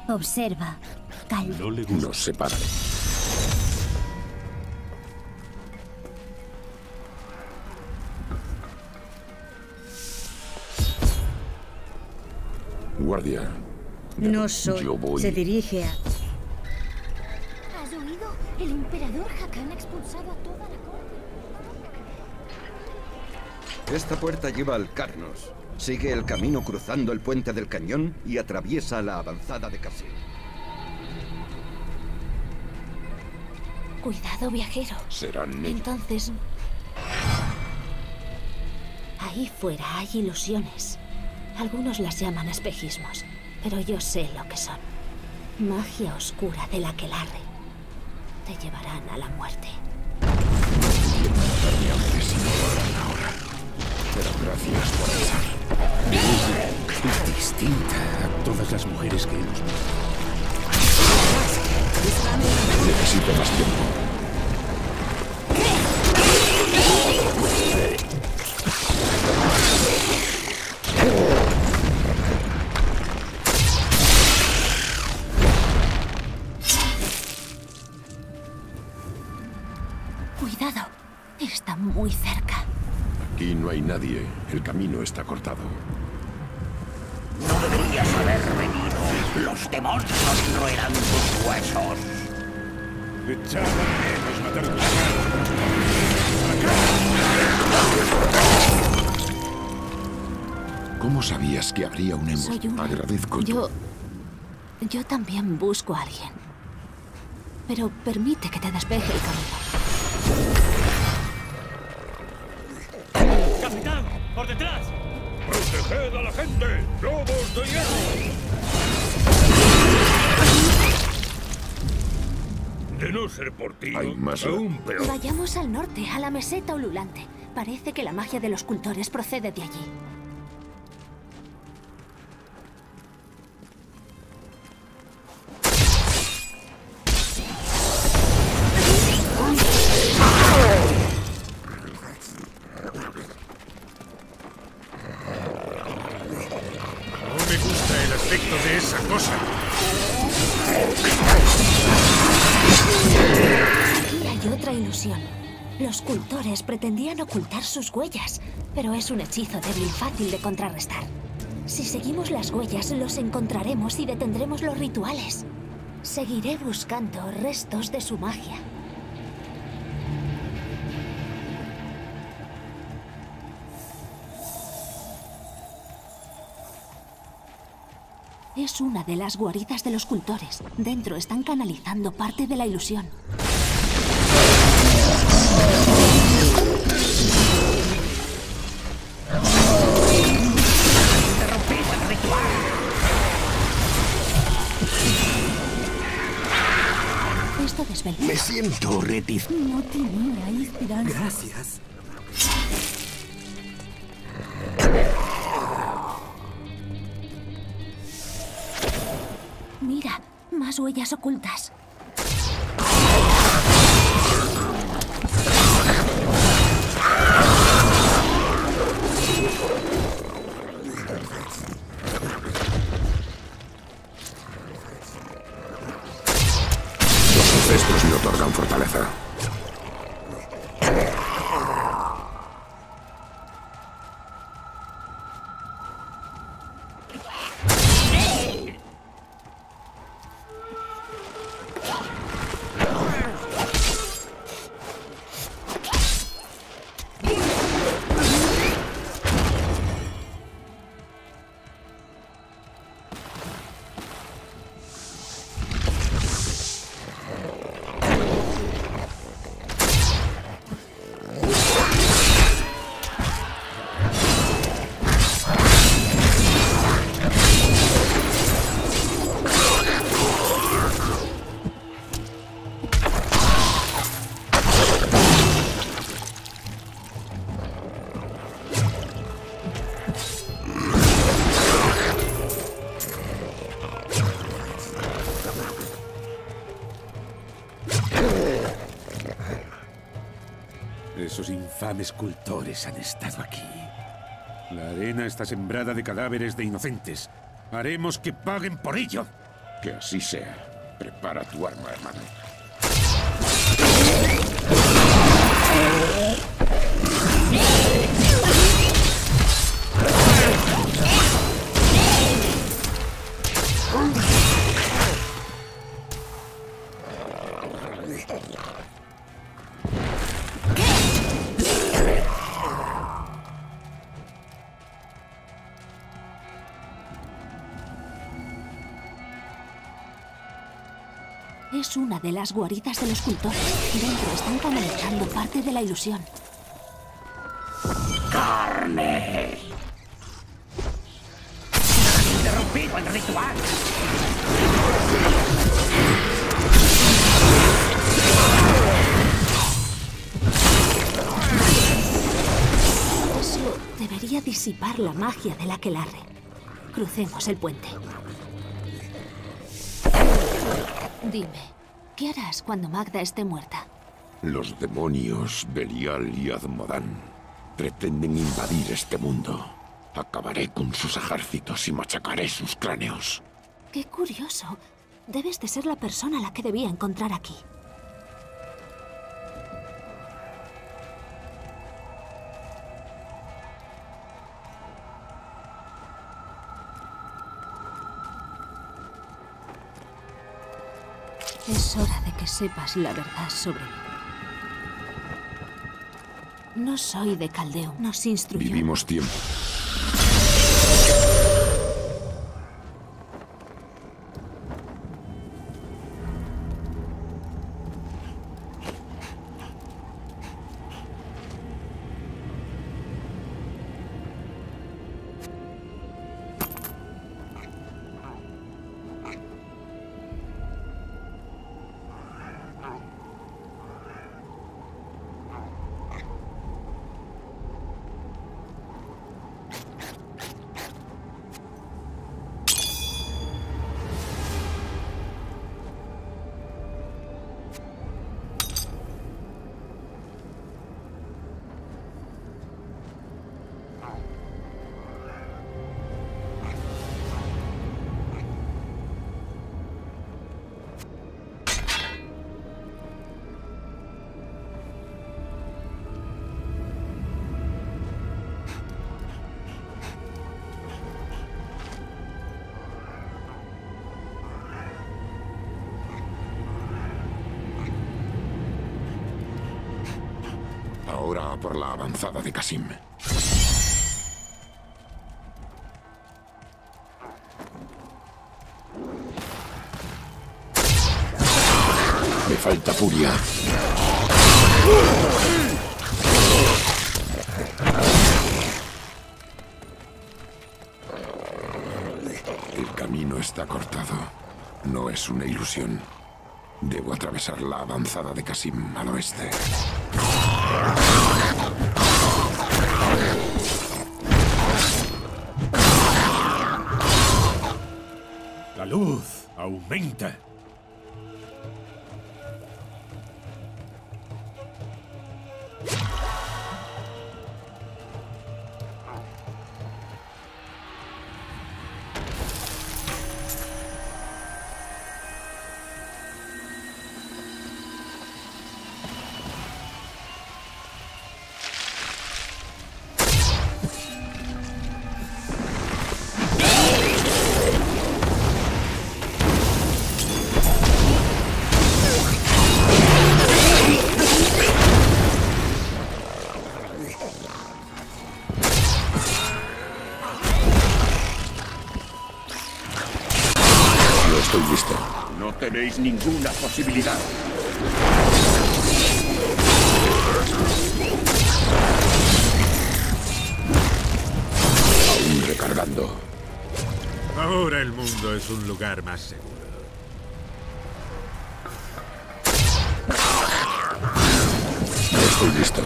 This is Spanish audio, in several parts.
Observa, calma. No le gusta. Nos separaré. Guardia. No soy. Yo voy. Se dirige a... ¿Has oído? El emperador Hakan ha expulsado a toda la corte. Esta puerta lleva al Carnos. Sigue el camino cruzando el puente del cañón y atraviesa la avanzada de Casil. Cuidado, viajero. Serán ellos. Entonces... Ahí fuera hay ilusiones. Algunos las llaman espejismos, pero yo sé lo que son. Magia oscura del aquelarre. Te llevarán a la muerte. Matarme antes si no lo harán ahora. Pero gracias por avisar. Es distinta a todas las mujeres que hemos visto. Necesito más tiempo. Cuidado. Está muy cerca. Aquí no hay nadie. El camino está cortado. No deberías haber venido. Los demonios roerán tus huesos. Echábamos matar. ¿Cómo sabías que habría un emo? Soy una. Agradezco. Yo también busco a alguien. Pero permite que te despeje el camino. ¡Capitán! ¡Por detrás! ¡Proteged a la gente! ¡Lobos de hierro! De no ser por ti, Hay más. aún peor. Vayamos al norte, a la meseta ululante. Parece que la magia de los cultores procede de allí. No me gusta el aspecto de esa cosa. Aquí hay otra ilusión. Los cultores pretendían ocultar sus huellas, pero es un hechizo débil fácil de contrarrestar. Si seguimos las huellas, los encontraremos y detendremos los rituales. Seguiré buscando restos de su magia. Es una de las guaridas de los cultores. Dentro están canalizando parte de la ilusión. Interrumpid el ritual. Esto desvela. Me siento reticente. No tenía esperanza. Gracias. Mira, más huellas ocultas. Los ancestros me otorgan fortaleza. Esos infames cultores han estado aquí. La arena está sembrada de cadáveres de inocentes. Haremos que paguen por ello. Que así sea. Prepara tu arma, hermano. Es una de las guaridas de los cultores. Dentro están canalizando parte de la ilusión. ¡Carne! ¡Han interrumpido el ritual! Eso debería disipar la magia del aquelarre. Crucemos el puente. Dime, ¿qué harás cuando Magda esté muerta? Los demonios Belial y Azmodan pretenden invadir este mundo. Acabaré con sus ejércitos y machacaré sus cráneos. Qué curioso. Debes de ser la persona a la que debía encontrar aquí. Es hora de que sepas la verdad sobre mí. No soy de Caldeum. Nos instruyó. Vivimos tiempo. Ahora por la avanzada de Qasim. Me falta furia. El camino está cortado. No es una ilusión. Debo atravesar la avanzada de Qasim al oeste. La luz aumenta. Estoy listo. No tenéis ninguna posibilidad. Aún recargando. Ahora el mundo es un lugar más seguro. Estoy listo.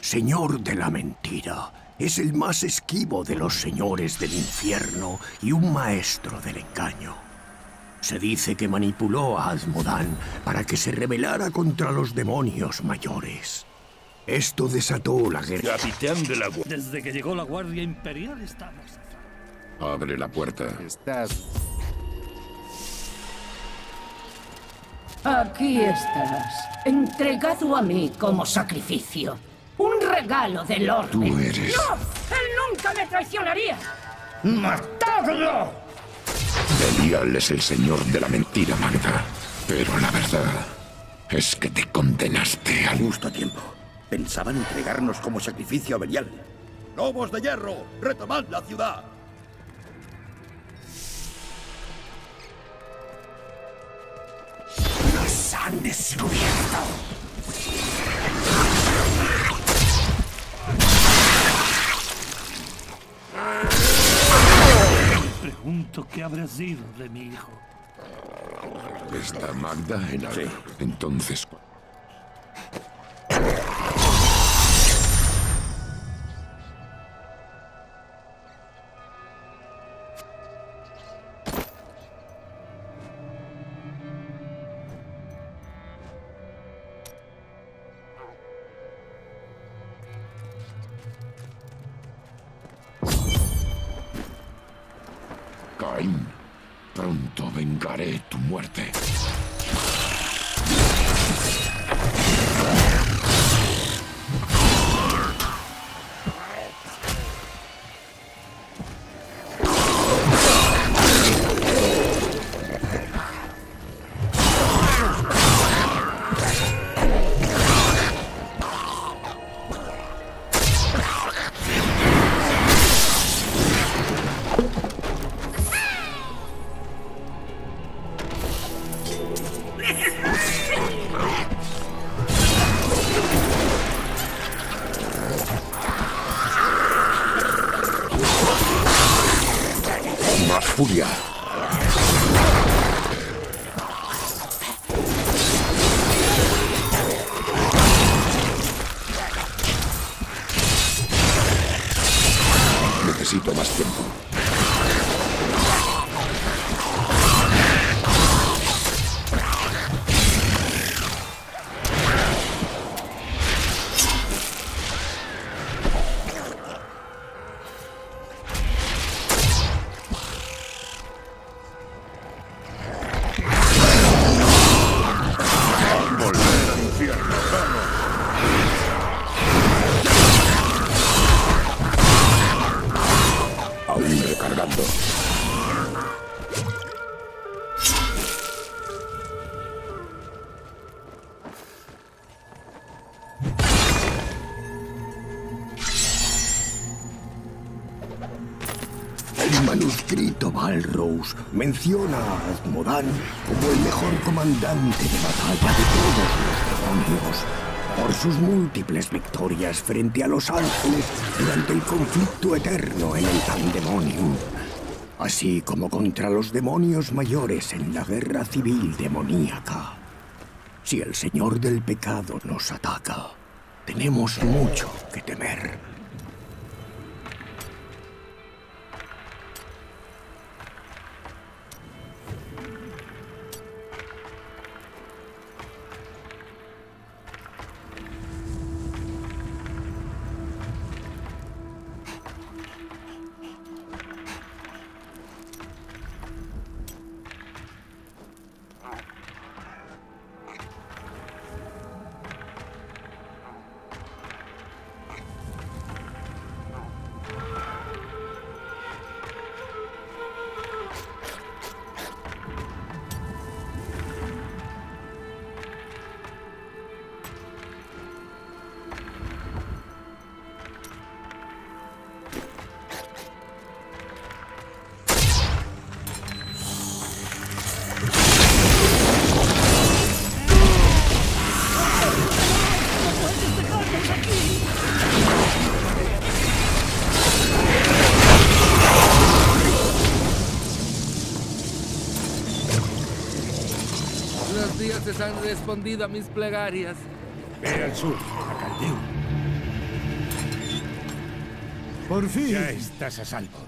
señor de la mentira. Es el más esquivo de los señores del infierno y un maestro del engaño. Se dice que manipuló a Azmodan para que se rebelara contra los demonios mayores. Esto desató la guerra. Capitán de la Guardia. Desde que llegó la Guardia Imperial estamos... Abre la puerta. Aquí estás, entregado a mí como sacrificio. Un regalo del orden. Tú eres... ¡No! ¡Él nunca me traicionaría! ¡Matadlo! Belial es el señor de la mentira, Magda. Pero la verdad es que te condenaste al... Justo a tiempo. Pensaban entregarnos como sacrificio a Belial. ¡Lobos de hierro! ¡Retomad la ciudad! ¡Nos han descubierto! Me pregunto qué habrá sido de mi hijo. ¿Está Magda en la... Sí. Entonces... Caín, pronto vengaré tu muerte. Más furia. Necesito más tiempo. Aún recargando. El manuscrito Balrose menciona a Azmodan como el mejor comandante de batalla de todos los demonios, por sus múltiples victorias frente a los ángeles durante el conflicto eterno en el Pandemonium, así como contra los demonios mayores en la guerra civil demoníaca. Si el Señor del Pecado nos ataca, tenemos mucho que temer. Los dioses han respondido a mis plegarias. Ve al sur, a Caldeo. Por fin. Ya estás a salvo.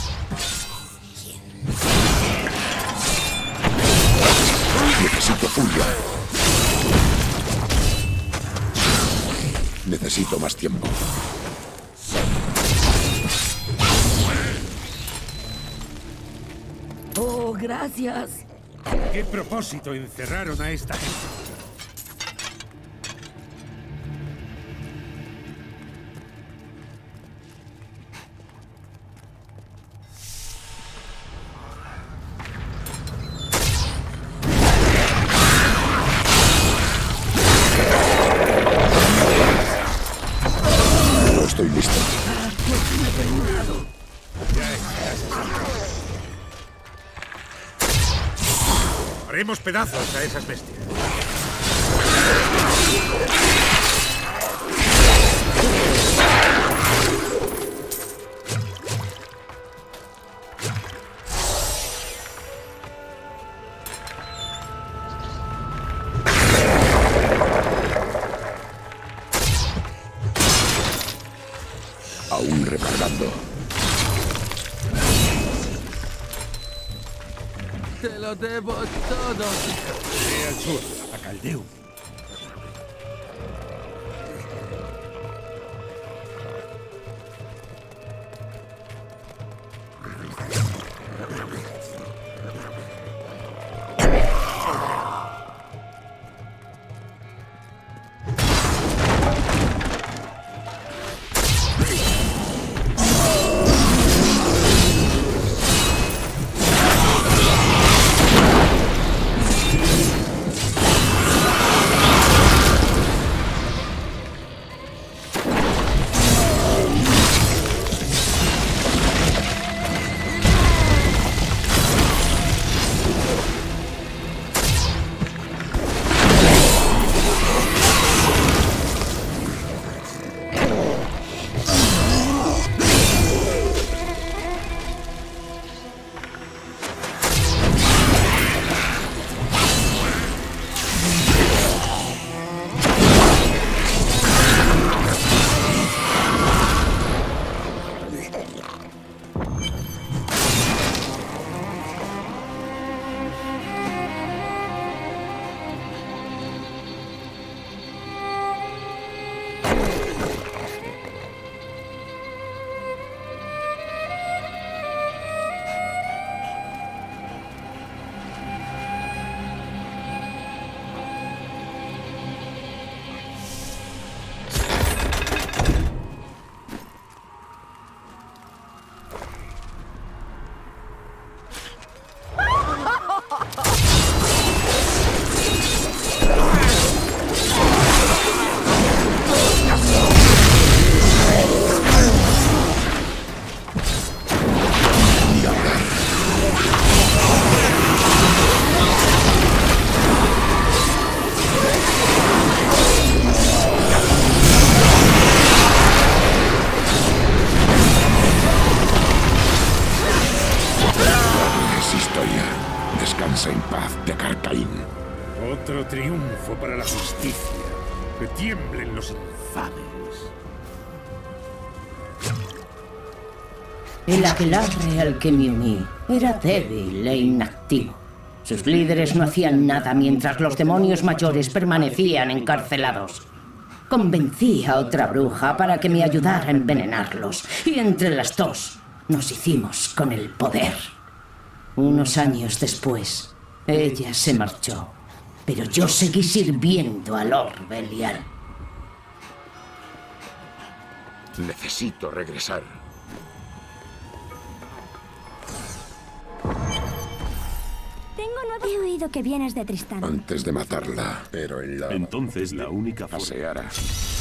Necesito furia. Necesito más tiempo. Oh, gracias. ¿Qué propósito encerraron a esta gente? No estoy listo. Haremos pedazos a esas bestias. Aún recargando. Te lo debo todo. Ve al sur, a Caldeu. Descansa en paz, Tecarcaín. Otro triunfo para la justicia. Que tiemblen los infames. El aquelarre al que me uní era débil e inactivo. Sus líderes no hacían nada mientras los demonios mayores permanecían encarcelados. Convencí a otra bruja para que me ayudara a envenenarlos, y entre las dos nos hicimos con el poder. Unos años después, ella se marchó, pero yo seguí sirviendo a Lord Belial. Necesito regresar. He oído que vienes de Tristán. Antes de matarla, pero en la... Entonces la única forma... paseara.